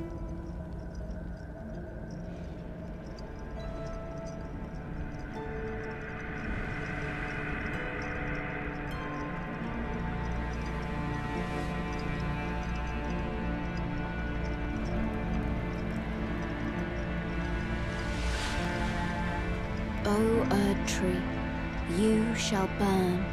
O Erd Tree, you shall burn.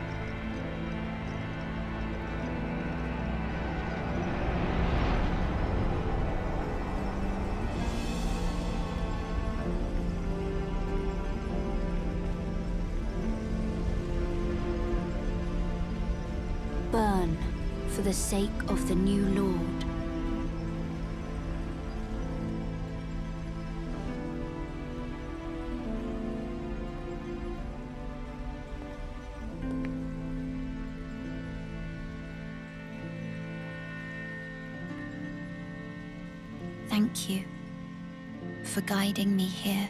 Burn for the sake of the new Lord. Thank you for guiding me here.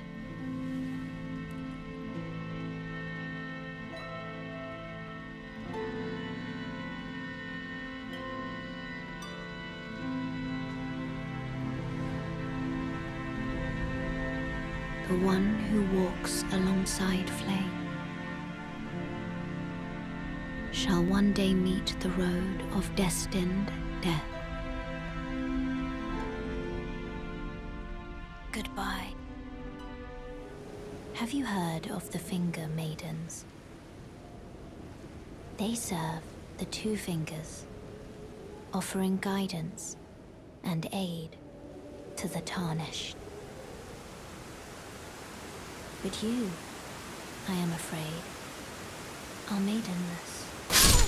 The one who walks alongside flame shall one day meet the road of destined death. Goodbye. Have you heard of the Finger Maidens? They serve the Two Fingers, offering guidance and aid to the Tarnished. But you, I am afraid, are maidenless.